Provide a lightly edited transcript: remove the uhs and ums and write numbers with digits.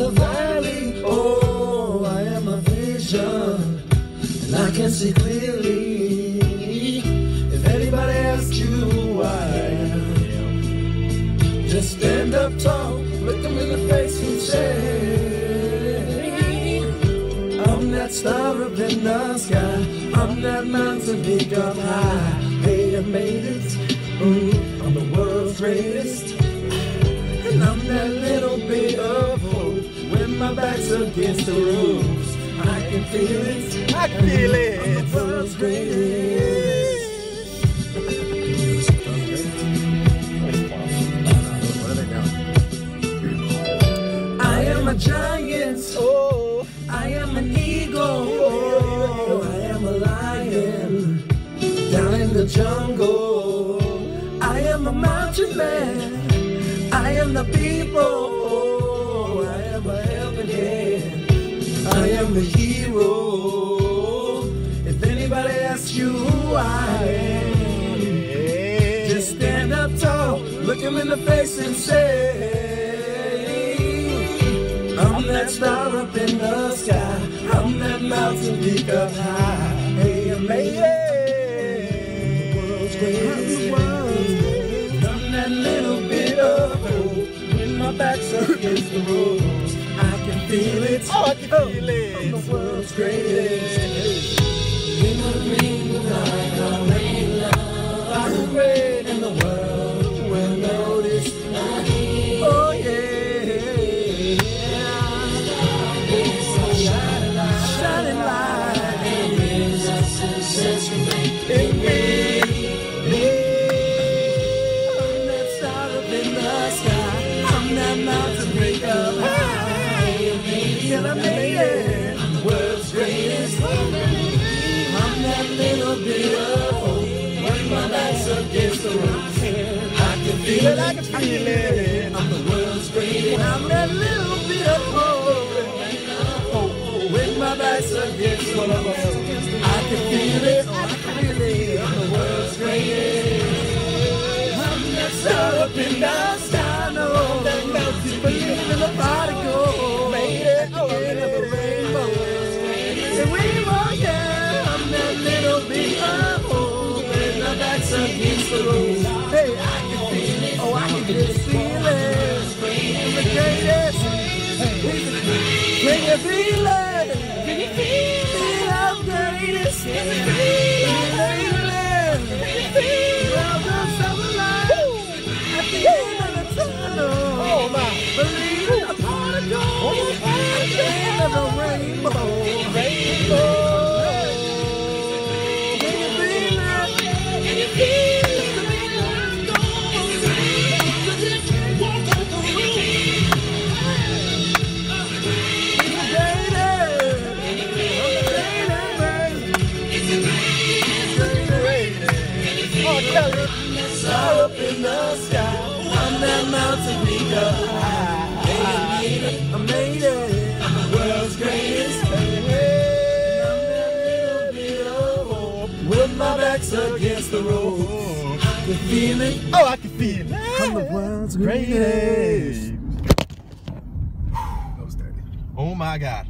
the valley. Oh, I am a vision, and I can see clearly. If anybody asks you who I am, just stand up tall, look them in the face and say, I'm that star up in the sky, I'm that mountain peak up high. Hey, I made it, I'm the world's greatest. And I'm that little bit of hope when my back's against the ropes. I can feel it, I can feel it. I'm the world's greatest. I am a giant, oh, I am an eagle, oh, I am a lion down in the jungle. I am a mountain man, I am the people, oh, I am a helping hand, I am the hero. If anybody asks you who I am, just stand up tall, look them in the face and say, I'm that star up in the sky, I'm that mountain peak up high. Hey, I made it, I'm the world's greatest. I'm that little bit of hope when my back's up against the ropes. I can feel it, oh, I can feel it. I'm the world's greatest. We will bring the light, I'll rain love. I'm the great in the world, will notice. Oh yeah. In me, I'm that star up in the sky, I'm that mountain peak up high, and I made it, I'm the world's greatest. I'm that little bit of hope when my back's against the ropes. I can feel it, I can feel it. I'm the world's greatest. I'm that little bit of hope when my back's against the ropes. I can feel it, I can feel it. I'm the world's greatest. I'm that star up in the sky, no, that mountain, believe in the particle. Made it, oh, end of the rainbow. The rainbow, yeah. I'm that little bit of hope when my back's against the ropes. Hey, I can feel it, oh, I can just feel it. I'm the greatest. Can you feel it? Can you feel it? I'm greatest. Can you feel it? Well, the summer light at the end of the tunnel. Oh my! Believe in the particle at the end of the rainbow. Rainbow. Can you feel it? Can you feel it? Star up in the sky, I'm that mountain peak up high. I made it, I'm the world's greatest. And I'm that little bit of hope when my back's against the ropes. I can feel it, oh, I can feel it. I'm the world's greatest. That was dirty. Oh my God.